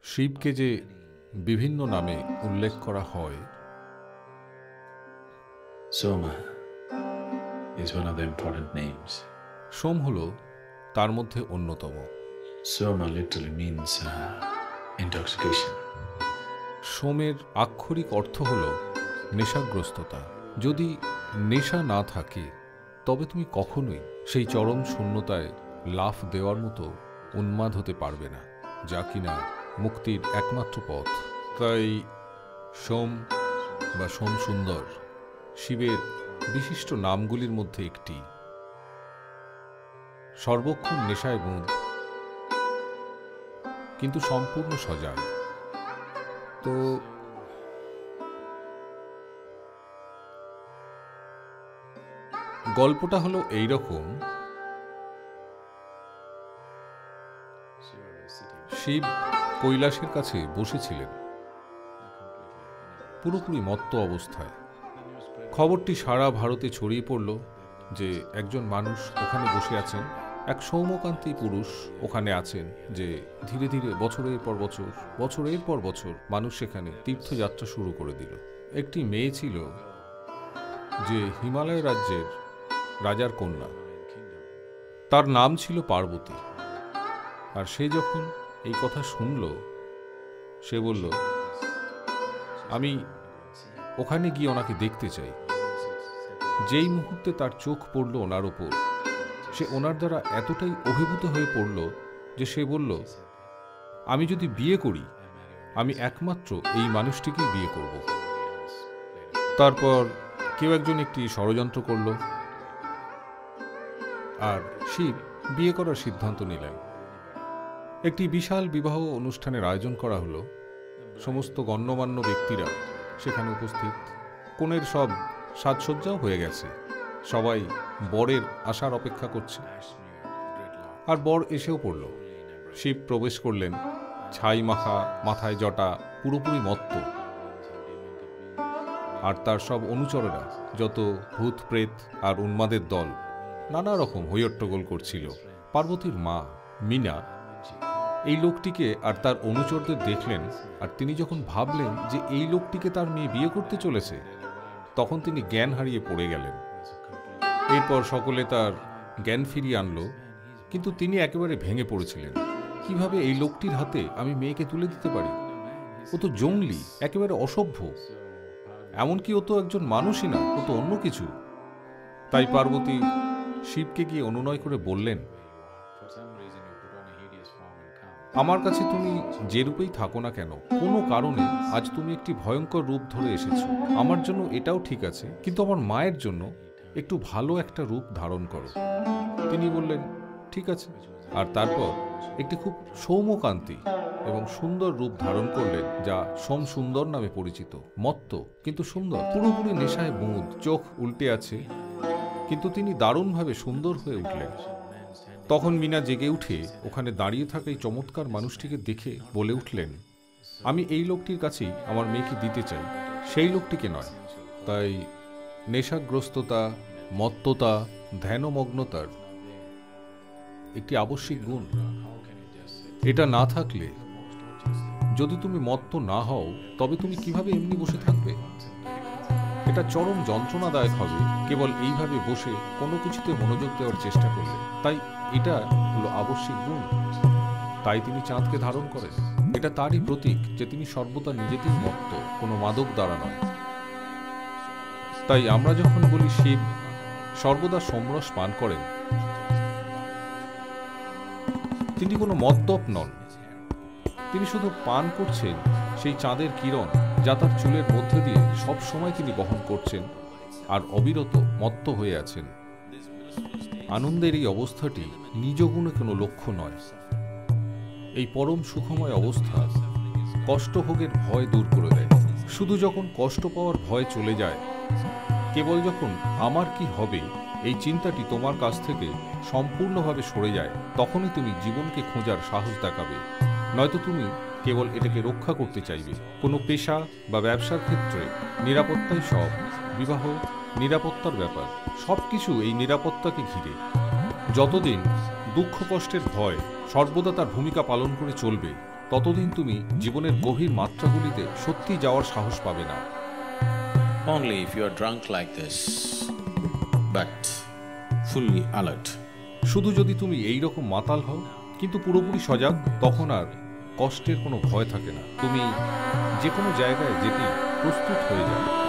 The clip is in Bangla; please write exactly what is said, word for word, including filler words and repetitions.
শিবকে যে বিভিন্ন নামে উল্লেখ করা হয়, Soma is one of the important names. সোম হল তার মধ্যে অন্যতম। Soma literally means uh, intoxication. সোমের আক্ষরিক অর্থ হল নেশাগ্রস্ততা। যদি নেশা না থাকে তবে তুমি কখনোই সেই চরম শূন্যতায় লাফ দেওয়ার মতো উন্মাদ হতে পারবে না, যা কিনা মুক্তির একমাত্র পথ। তাই সোম বা সোম সুন্দর শিবের বিশিষ্ট নামগুলির মধ্যে একটি। সর্বক্ষণ নেশায় বুঁদ, কিন্তু সম্পূর্ণ সজাগ। তো গল্পটা হলো এইরকম। শিব কৈলাসের কাছে বসেছিলেন পুরোপুরি মত্ত অবস্থায়। খবরটি সারা ভারতে ছড়িয়ে পড়ল যে একজন মানুষ ওখানে বসে আছেন, এক সৌম্যকান্তি পুরুষ ওখানে আছেন, যে ধীরে ধীরে বছরের পর বছর বছরের পর বছর মানুষ সেখানে তীর্থযাত্রা শুরু করে দিল। একটি মেয়ে ছিল যে হিমালয় রাজ্যের রাজার কন্যা, তার নাম ছিল পার্বতী। আর সে যখন এই কথা শুনল, সে বলল, আমি ওখানে গিয়ে ওনাকে দেখতে চাই। যেই মুহূর্তে তার চোখ পড়ল ওনার ওপর, সে ওনার দ্বারা এতটাই অভিভূত হয়ে পড়ল যে সে বলল, আমি যদি বিয়ে করি, আমি একমাত্র এই মানুষটিকেই বিয়ে করব। তারপর কেউ একজন একটি ষড়যন্ত্র করল, আর শিব বিয়ে করার সিদ্ধান্ত নিলেন। একটি বিশাল বিবাহ অনুষ্ঠানের আয়োজন করা হলো। সমস্ত গণ্যমান্য ব্যক্তিরা সেখানে উপস্থিত। কনের সব সাজসজ্জাও হয়ে গেছে, সবাই বরের আসার অপেক্ষা করছে। আর বর এসেও পড়ল। শিব প্রবেশ করলেন, ছাই মাখা, মাথায় জটা, পুরোপুরি মত্ত। আর তার সব অনুচরেরা, যত ভূত প্রেত আর উন্মাদের দল, নানা রকম হৈহট্টগোল করছিল। পার্বতীর মা মীনা এই লোকটিকে আর তার অনুচরদের দেখলেন, আর তিনি যখন ভাবলেন যে এই লোকটিকে তার মেয়ে বিয়ে করতে চলেছে, তখন তিনি জ্ঞান হারিয়ে পড়ে গেলেন। এরপর সকলে তার জ্ঞান ফিরিয়ে আনলো, কিন্তু তিনি একেবারে ভেঙে পড়েছিলেন। কিভাবে এই লোকটির হাতে আমি মেয়েকে তুলে দিতে পারি? ও তো জঙ্গলি, একেবারে অসভ্য। এমনকি ও তো একজন মানুষই না, ও তো অন্য কিছু। তাই পার্বতী শিবকে গিয়ে অনুনয় করে বললেন, আমার কাছে তুমি যে রূপেই থাকো না কেন, কোনো কারণে আজ তুমি একটি ভয়ঙ্কর রূপ ধরে এসেছো। আমার জন্য এটাও ঠিক আছে, কিন্তু আমার মায়ের জন্য একটু ভালো একটা রূপ ধারণ করো। তিনি বললেন, ঠিক আছে। আর তারপর একটি খুব সৌম্যকান্তি এবং সুন্দর রূপ ধারণ করলেন, যা সোম সুন্দর নামে পরিচিত। মত্ত কিন্তু সুন্দর, পুরোপুরি নেশায় বুঁদ, চোখ উল্টে আছে, কিন্তু তিনি দারুণভাবে সুন্দর হয়ে উঠলেন। তখন মীনা জেগে উঠে ওখানে দাঁড়িয়ে থাকা এই চমৎকার মানুষটিকে দেখে বলে উঠলেন, আমি এই লোকটির কাছেই আমার মেয়েকে দিতে চাই, সেই লোকটিকে নয়। তাই নেশাগ্রস্ততা, মত্ততা, ধ্যানমগ্নতার একটি আবশ্যিক গুণ। এটা না থাকলে, যদি তুমি মত্ত না হও, তবে তুমি কিভাবে এমনি বসে থাকবে? এটা চরম যন্ত্রণাদায়ক হবে কেবল এইভাবে বসে কোনো কিছুতে মনোযোগ দেওয়ার চেষ্টা করলে। তাই এটা হলো আবশ্যিক গুণ। তাই তিনি চাঁদকে ধারণ করেন। এটা তারই প্রতীক যে তিনি সর্বদা নিজেতেই মত্ত, কোনো মাদক দ্বারা নয়। তাই আমরা যখন বলি শিব সর্বদা সোমরস পান করেন, তিনি কোনো মদ্যপ নন। তিনি শুধু পান করছেন সেই চাঁদের কিরণ, যা তার চুলের মধ্যে দিয়ে সব সময় তিনি বহন করছেন, আর অবিরত মত্ত হয়ে আছেন। আনন্দের এই অবস্থাটি নিজ গুণে কোনো লক্ষ্য নয়। এই পরম সুখময় অবস্থা কষ্টভোগের ভয় দূর করে দেয়। শুধু যখন কষ্ট পাওয়ার ভয় চলে যায়, কেবল যখন আমার কি হবে এই চিন্তাটি তোমার কাছ থেকে সম্পূর্ণভাবে সরে যায়, তখনই তুমি জীবনকে খোঁজার সাহস দেখাবে। নয়তো তুমি কেবল এটাকে রক্ষা করতে চাইবে। কোনো পেশা বা ব্যবসার ক্ষেত্রে নিরাপত্তাই সব। বিবাহ নিরাপত্তার ব্যাপার, সব কিছু এই নিরাপত্তাকে ঘিরে। যতদিন দুঃখ কষ্টের ভয় সর্বদা তার ভূমিকা পালন করে চলবে, ততদিন তুমি জীবনের গভীর মাত্রাগুলিতে সত্যি যাওয়ার সাহস পাবে না। Only if you are drunk like this, but fully alert. শুধু যদি তুমি এই রকম মাতাল হও কিন্তু পুরোপুরি সজাগ, তখন আর কষ্টের কোনো ভয় থাকে না। তুমি যে কোনো জায়গায় যেতে প্রস্তুত হয়ে যাও।